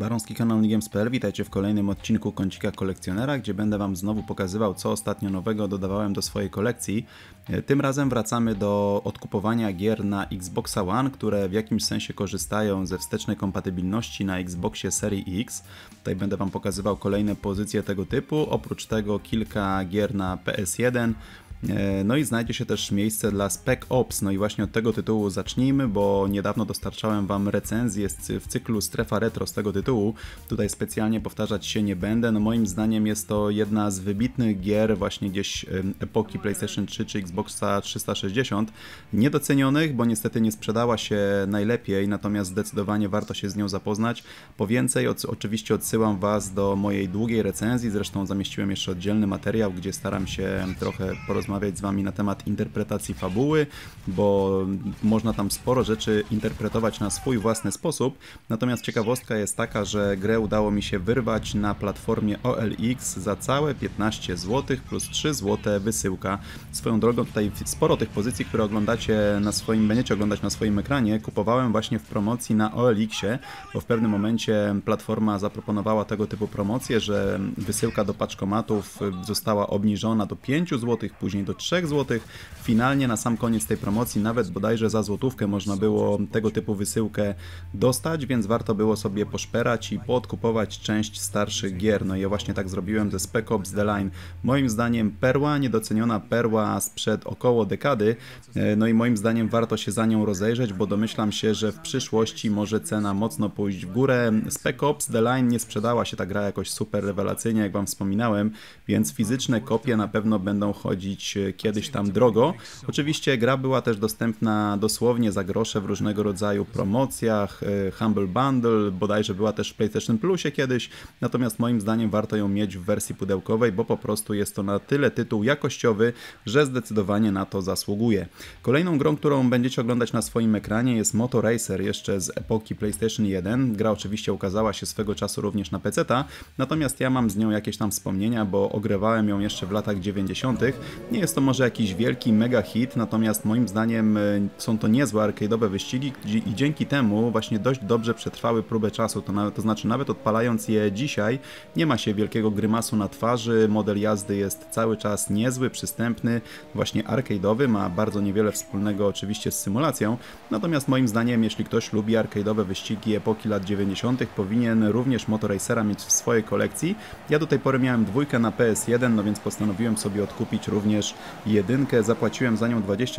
Baronski kanał Nigames.pl, witajcie w kolejnym odcinku Kącika Kolekcjonera, gdzie będę Wam znowu pokazywał, co ostatnio nowego dodawałem do swojej kolekcji. Tym razem wracamy do odkupowania gier na Xboxa One, które w jakimś sensie korzystają ze wstecznej kompatybilności na Xboxie serii X. Tutaj będę Wam pokazywał kolejne pozycje tego typu, oprócz tego kilka gier na PS1. No i znajdzie się też miejsce dla Spec Ops, no i właśnie od tego tytułu zacznijmy, bo niedawno dostarczałem Wam recenzję w cyklu Strefa Retro z tego tytułu. Tutaj specjalnie powtarzać się nie będę, no moim zdaniem jest to jedna z wybitnych gier właśnie gdzieś epoki PlayStation 3 czy Xboxa 360, niedocenionych, bo niestety nie sprzedała się najlepiej, natomiast zdecydowanie warto się z nią zapoznać. Po więcej oczywiście odsyłam Was do mojej długiej recenzji, zresztą zamieściłem jeszcze oddzielny materiał, gdzie staram się trochę porozmawiać z Wami na temat interpretacji fabuły, bo można tam sporo rzeczy interpretować na swój własny sposób. Natomiast ciekawostka jest taka, że grę udało mi się wyrwać na platformie OLX za całe 15 zł plus 3 zł wysyłka. Swoją drogą tutaj sporo tych pozycji, które będziecie oglądać na swoim ekranie, kupowałem właśnie w promocji na OLX-ie, bo w pewnym momencie platforma zaproponowała tego typu promocje, że wysyłka do paczkomatów została obniżona do 5 zł, później do 3 zł. Finalnie na sam koniec tej promocji nawet bodajże za złotówkę można było tego typu wysyłkę dostać, więc warto było sobie poszperać i poodkupować część starszych gier. No i ja właśnie tak zrobiłem ze Spec Ops The Line. Moim zdaniem perła, niedoceniona perła sprzed około dekady. No i moim zdaniem warto się za nią rozejrzeć, bo domyślam się, że w przyszłości może cena mocno pójść w górę. Spec Ops The Line nie sprzedała się ta gra jakoś super rewelacyjnie, jak Wam wspominałem, więc fizyczne kopie na pewno będą chodzić kiedyś tam drogo. Oczywiście gra była też dostępna dosłownie za grosze w różnego rodzaju promocjach, Humble Bundle, bodajże była też w PlayStation Plusie kiedyś, natomiast moim zdaniem warto ją mieć w wersji pudełkowej, bo po prostu jest to na tyle tytuł jakościowy, że zdecydowanie na to zasługuje. Kolejną grą, którą będziecie oglądać na swoim ekranie, jest Moto Racer, jeszcze z epoki PlayStation 1. Gra oczywiście ukazała się swego czasu również na PC-ta, natomiast ja mam z nią jakieś tam wspomnienia, bo ogrywałem ją jeszcze w latach 90. Nie jest to może jakiś wielki mega hit, natomiast moim zdaniem są to niezłe arcade'owe wyścigi i dzięki temu właśnie dość dobrze przetrwały próbę czasu, to znaczy nawet odpalając je dzisiaj nie ma się wielkiego grymasu na twarzy, model jazdy jest cały czas niezły, przystępny, właśnie arcade'owy, ma bardzo niewiele wspólnego oczywiście z symulacją, natomiast moim zdaniem jeśli ktoś lubi arcade'owe wyścigi epoki lat 90. powinien również Moto Racera mieć w swojej kolekcji. Ja do tej pory miałem dwójkę na PS1, no więc postanowiłem sobie odkupić również jedynkę, zapłaciłem za nią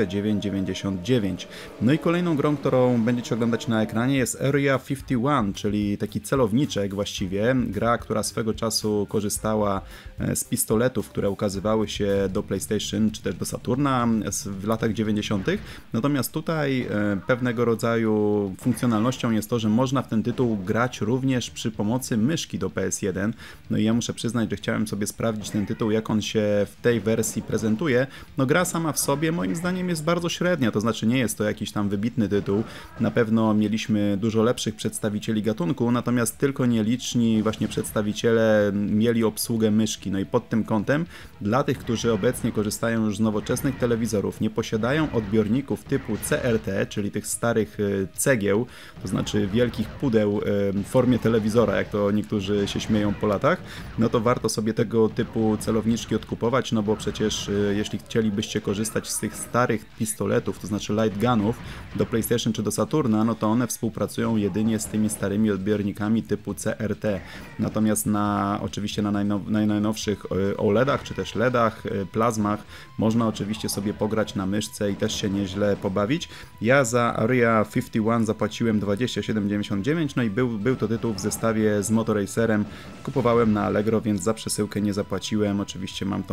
29,99. No i kolejną grą, którą będziecie oglądać na ekranie, jest Area 51, czyli taki celowniczek właściwie, gra, która swego czasu korzystała z pistoletów, które ukazywały się do PlayStation czy też do Saturna w latach 90. Natomiast tutaj pewnego rodzaju funkcjonalnością jest to, że można w ten tytuł grać również przy pomocy myszki do PS1. No i ja muszę przyznać, że chciałem sobie sprawdzić ten tytuł, jak on się w tej wersji prezentuje. No gra sama w sobie moim zdaniem jest bardzo średnia, to znaczy nie jest to jakiś tam wybitny tytuł. Na pewno mieliśmy dużo lepszych przedstawicieli gatunku, natomiast tylko nieliczni właśnie przedstawiciele mieli obsługę myszki. No i pod tym kątem dla tych, którzy obecnie korzystają już z nowoczesnych telewizorów, nie posiadają odbiorników typu CRT, czyli tych starych cegieł, to znaczy wielkich pudeł w formie telewizora, jak to niektórzy się śmieją po latach, no to warto sobie tego typu celowniczki odkupować, no bo przecież jeśli chcielibyście korzystać z tych starych pistoletów, to znaczy light gunów do PlayStation czy do Saturna, no to one współpracują jedynie z tymi starymi odbiornikami typu CRT. Natomiast oczywiście na najnowszych OLEDach czy też LEDach, plazmach można oczywiście sobie pograć na myszce i też się nieźle pobawić. Ja za Area 51 zapłaciłem 27,99, no i był to tytuł w zestawie z Moto Racerem. Kupowałem na Allegro, więc za przesyłkę nie zapłaciłem. Oczywiście mam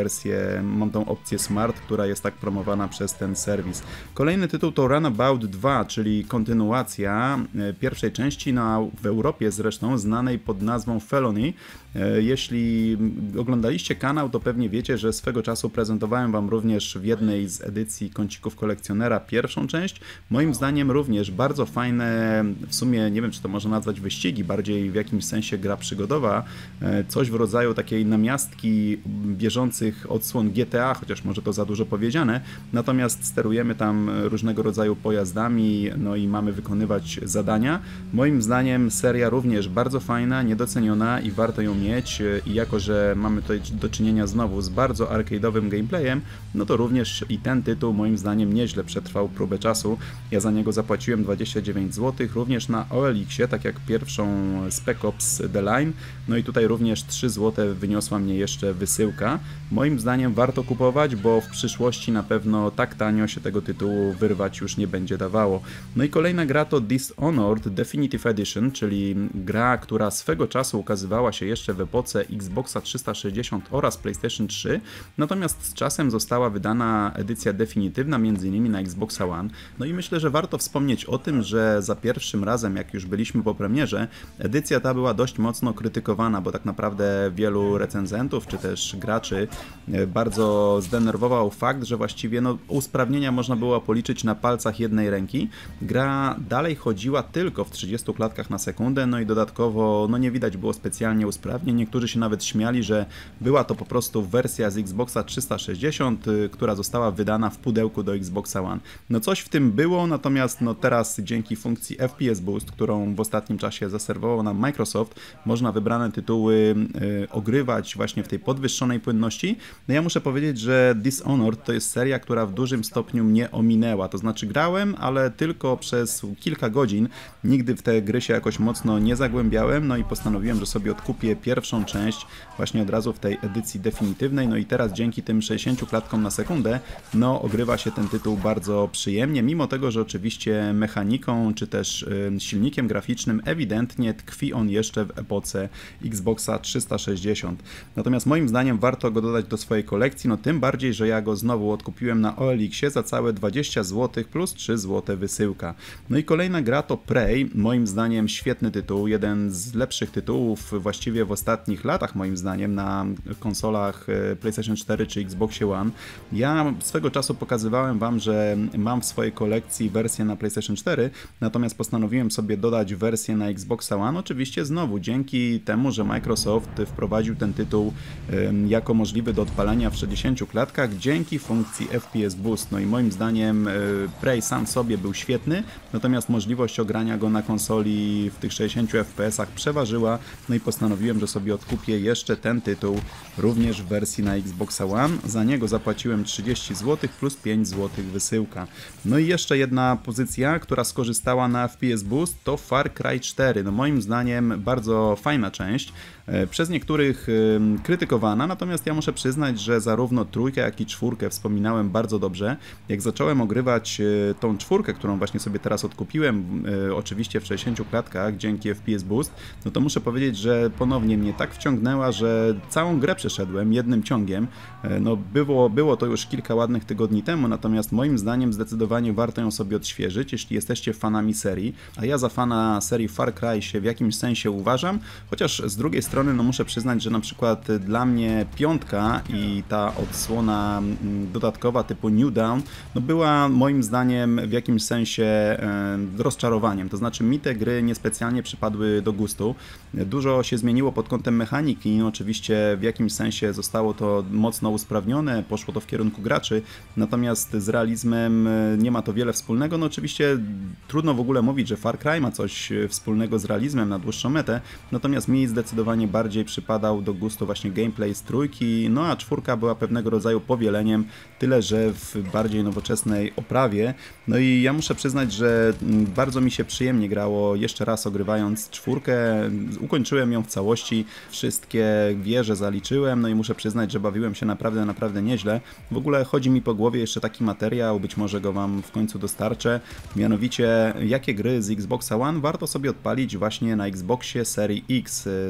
tą opcję Smart, która jest tak promowana przez ten serwis. Kolejny tytuł to Runabout 2, czyli kontynuacja pierwszej części w Europie zresztą znanej pod nazwą Felony. Jeśli oglądaliście kanał, to pewnie wiecie, że swego czasu prezentowałem Wam również w jednej z edycji Kącików Kolekcjonera pierwszą część. Moim zdaniem również bardzo fajne, w sumie nie wiem, czy to można nazwać wyścigi, bardziej w jakimś sensie gra przygodowa, coś w rodzaju takiej namiastki bieżących odsłon GTA, chociaż może to za dużo powiedziane, natomiast sterujemy tam różnego rodzaju pojazdami, no i mamy wykonywać zadania. Moim zdaniem seria również bardzo fajna, niedoceniona i warto ją mieć i jako, że mamy tutaj do czynienia znowu z bardzo arcade'owym gameplayem, no to również i ten tytuł moim zdaniem nieźle przetrwał próbę czasu. Ja za niego zapłaciłem 29 zł, również na OLX-ie, tak jak pierwszą Spec Ops The Line, no i tutaj również 3 zł wyniosła mnie jeszcze wysyłka. Moim zdaniem warto kupować, bo w przyszłości na pewno tak tanio się tego tytułu wyrwać już nie będzie dawało. No i kolejna gra to Dishonored Definitive Edition, czyli gra, która swego czasu ukazywała się jeszcze w epoce Xboxa 360 oraz PlayStation 3, natomiast z czasem została wydana edycja definitywna, m.in. na Xboxa One. No i myślę, że warto wspomnieć o tym, że za pierwszym razem, jak już byliśmy po premierze, edycja ta była dość mocno krytykowana, bo tak naprawdę wielu recenzentów czy też graczy bardzo zdenerwował fakt, że właściwie usprawnienia można było policzyć na palcach jednej ręki. Gra dalej chodziła tylko w 30 klatkach na sekundę, no i dodatkowo nie widać było specjalnie usprawnień. Niektórzy się nawet śmiali, że była to po prostu wersja z Xboxa 360, która została wydana w pudełku do Xboxa One. No coś w tym było, natomiast teraz dzięki funkcji FPS Boost, którą w ostatnim czasie zaserwował nam Microsoft, można wybrane tytuły ogrywać właśnie w tej podwyższonej płynności. No ja muszę powiedzieć, że Dishonored to jest seria, która w dużym stopniu mnie ominęła, to znaczy grałem, ale tylko przez kilka godzin, nigdy w te gry się jakoś mocno nie zagłębiałem, no i postanowiłem, że sobie odkupię pierwszą część właśnie od razu w tej edycji definitywnej, no i teraz dzięki tym 60 klatkom na sekundę, ogrywa się ten tytuł bardzo przyjemnie, mimo tego, że oczywiście mechaniką czy też silnikiem graficznym ewidentnie tkwi on jeszcze w epoce Xboxa 360. Natomiast moim zdaniem warto go dodać do swojej kolekcji, tym bardziej, że ja go znowu odkupiłem na OLX-ie za całe 20 zł plus 3 zł wysyłka. No i kolejna gra to Prey, moim zdaniem świetny tytuł, jeden z lepszych tytułów właściwie w ostatnich latach moim zdaniem na konsolach PlayStation 4 czy Xboxie One. Ja swego czasu pokazywałem Wam, że mam w swojej kolekcji wersję na PlayStation 4, natomiast postanowiłem sobie dodać wersję na Xboxa One, oczywiście znowu dzięki temu, że Microsoft wprowadził ten tytuł jako możliwy do odpalenia w 60 klatkach dzięki funkcji FPS Boost. No i moim zdaniem Prey sam w sobie był świetny, natomiast możliwość ogrania go na konsoli w tych 60 FPS-ach przeważyła, no i postanowiłem, że sobie odkupię jeszcze ten tytuł również w wersji na Xboxa One. Za niego zapłaciłem 30 zł plus 5 zł wysyłka. No i jeszcze jedna pozycja, która skorzystała na FPS Boost, to Far Cry 4. Moim zdaniem bardzo fajna część, przez niektórych krytykowana, natomiast ja muszę przyznać, że zarówno trójkę, jak i czwórkę wspominałem bardzo dobrze. Jak zacząłem ogrywać tą czwórkę, którą właśnie sobie teraz odkupiłem, oczywiście w 60 klatkach dzięki FPS Boost, to muszę powiedzieć, że ponownie mnie tak wciągnęła, że całą grę przeszedłem jednym ciągiem. Było to już kilka ładnych tygodni temu, natomiast moim zdaniem zdecydowanie warto ją sobie odświeżyć, jeśli jesteście fanami serii, a ja za fana serii Far Cry się w jakimś sensie uważam, chociaż z drugiej strony muszę przyznać, że na przykład dla mnie piątka i ta odsłona dodatkowa typu New Dawn była moim zdaniem w jakimś sensie rozczarowaniem, to znaczy mi te gry niespecjalnie przypadły do gustu. Dużo się zmieniło pod kątem mechaniki, oczywiście w jakimś sensie zostało to mocno usprawnione, poszło to w kierunku graczy, natomiast z realizmem nie ma to wiele wspólnego. Oczywiście trudno w ogóle mówić, że Far Cry ma coś wspólnego z realizmem na dłuższą metę, natomiast mi zdecydowanie bardziej przypadał do gustu właśnie gameplay z trójki, a czwórka była pewnego rodzaju powieleniem, tyle że w bardziej nowoczesnej oprawie. No i ja muszę przyznać, że bardzo mi się przyjemnie grało jeszcze raz ogrywając czwórkę, ukończyłem ją w całości, wszystkie wieże zaliczyłem, no i muszę przyznać, że bawiłem się naprawdę nieźle. W ogóle chodzi mi po głowie jeszcze taki materiał, być może go Wam w końcu dostarczę, mianowicie jakie gry z Xboxa One warto sobie odpalić właśnie na Xboxie serii X, zwłaszcza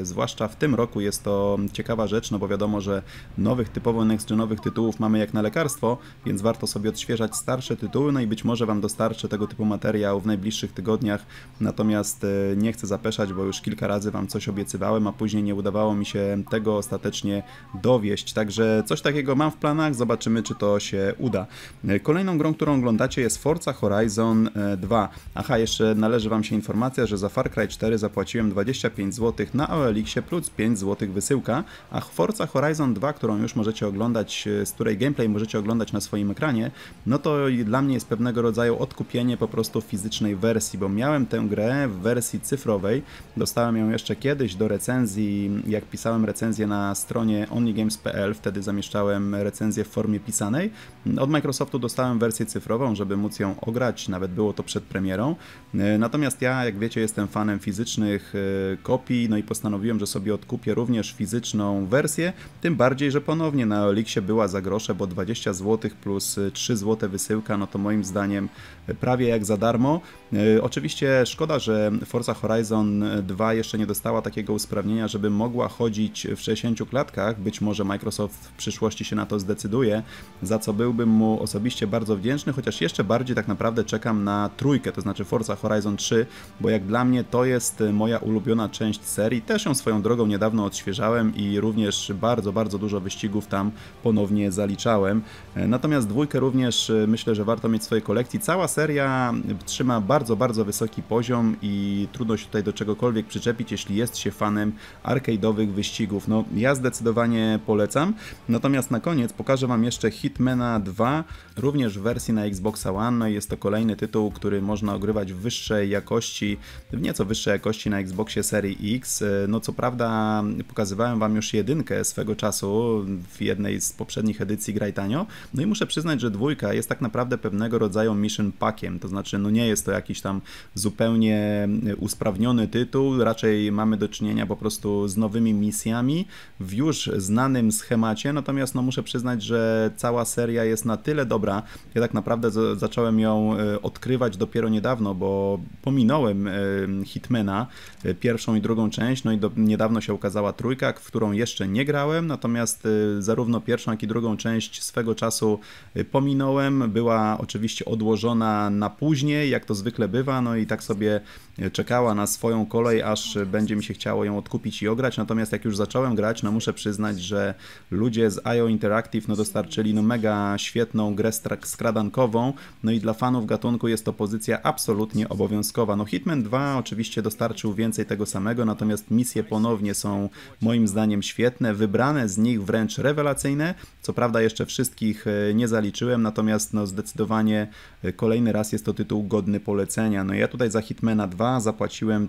zwłaszcza w tym roku jest to ciekawa rzecz, no bo wiadomo, że nowych, typowo next-genowych tytułów mamy jak na lekarstwo, więc warto sobie odświeżać starsze tytuły, no i być może Wam dostarczę tego typu materiał w najbliższych tygodniach, natomiast nie chcę zapeszać, bo już kilka razy Wam coś obiecywałem, a później nie udawało mi się tego ostatecznie dowieść, także coś takiego mam w planach, zobaczymy, czy to się uda. Kolejną grą, którą oglądacie, jest Forza Horizon 2. Aha, jeszcze należy Wam się informacja, że za Far Cry 4 zapłaciłem 25 zł na OLX-ie plus 5 zł wysyłka, a Forza Horizon 2, którą już możecie oglądać, z której gameplay możecie oglądać na swoim ekranie, no to dla mnie jest pewnego rodzaju odkupienie po prostu fizycznej wersji, bo miałem tę grę w wersji cyfrowej, dostałem ją jeszcze kiedyś do recenzji, jak pisałem recenzję na stronie onlygames.pl, wtedy zamieszczałem recenzję w formie pisanej. Od Microsoftu dostałem wersję cyfrową, żeby móc ją ograć, nawet było to przed premierą. Natomiast ja, jak wiecie, jestem fanem fizycznych kopii, no i postanowiłem, że sobie odkupię również fizyczną wersję, tym bardziej, że ponownie na OLX-ie była za grosze, bo 20 zł plus 3 zł wysyłka, no to moim zdaniem prawie jak za darmo. Oczywiście szkoda, że Forza Horizon 2 jeszcze nie dostała takiego usprawnienia, żeby mogła chodzić w 60 klatkach, być może Microsoft w przyszłości się na to zdecyduje, za co byłbym mu osobiście bardzo wdzięczny, chociaż jeszcze bardziej tak naprawdę czekam na trójkę, to znaczy Forza Horizon 3, bo jak dla mnie to jest moja ulubiona część serii, też ją swoją drogą niedawno odświeżałem i również bardzo dużo wyścigów tam ponownie zaliczałem. Natomiast dwójkę również myślę, że warto mieć w swojej kolekcji. Cała seria trzyma bardzo wysoki poziom i trudno się tutaj do czegokolwiek przyczepić, jeśli jest się fanem arcade'owych wyścigów. No ja zdecydowanie polecam. Natomiast na koniec pokażę Wam jeszcze Hitmana 2, również w wersji na Xboxa One. No i jest to kolejny tytuł, który można ogrywać w wyższej jakości, w nieco wyższej jakości na Xboxie serii X. No co prawda pokazywałem Wam już jedynkę swego czasu w jednej z poprzednich edycji Graj Tanio. No i muszę przyznać, że dwójka jest tak naprawdę pewnego rodzaju mission packiem, to znaczy no nie jest to jakiś tam zupełnie usprawniony tytuł, raczej mamy do czynienia po prostu z nowymi misjami w już znanym schemacie, natomiast no muszę przyznać, że cała seria jest na tyle dobra, ja tak naprawdę zacząłem ją odkrywać dopiero niedawno, bo pominąłem Hitmana, pierwszą i drugą część, no i niedawno się ukazała trójka, w którą jeszcze nie grałem, natomiast zarówno pierwszą, jak i drugą część swego czasu pominąłem, była oczywiście odłożona na później, jak to zwykle bywa, no i tak sobie czekała na swoją kolej, aż będzie mi się chciało ją odkupić i ograć, natomiast jak już zacząłem grać, no muszę przyznać, że ludzie z IO Interactive no dostarczyli no mega świetną grę skradankową, no i dla fanów gatunku jest to pozycja absolutnie obowiązkowa. No Hitman 2 oczywiście dostarczył więcej tego samego, natomiast misje ponownie są moim zdaniem świetne, wybrane z nich wręcz rewelacyjne, co prawda jeszcze wszystkich nie zaliczyłem, natomiast no zdecydowanie kolejny raz jest to tytuł godny polecenia. No ja tutaj za Hitmana 2 zapłaciłem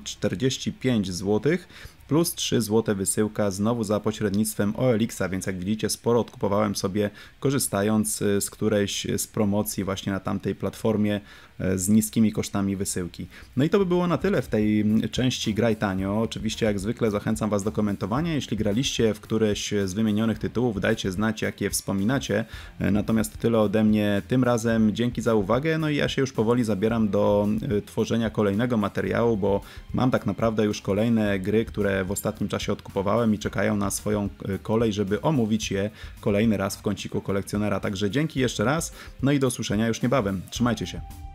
45 zł, plus 3 zł wysyłka znowu za pośrednictwem OLX-a, więc jak widzicie sporo odkupowałem sobie korzystając z którejś z promocji właśnie na tamtej platformie z niskimi kosztami wysyłki. No i to by było na tyle w tej części Graj Tanio. Oczywiście jak zwykle zachęcam Was do komentowania. Jeśli graliście w któreś z wymienionych tytułów, dajcie znać, jakie wspominacie. Natomiast tyle ode mnie tym razem. Dzięki za uwagę. No i ja się już powoli zabieram do tworzenia kolejnego materiału, bo mam tak naprawdę już kolejne gry, które w ostatnim czasie odkupowałem i czekają na swoją kolej, żeby omówić je kolejny raz w kąciku kolekcjonera. Także dzięki jeszcze raz. No i do usłyszenia już niebawem. Trzymajcie się.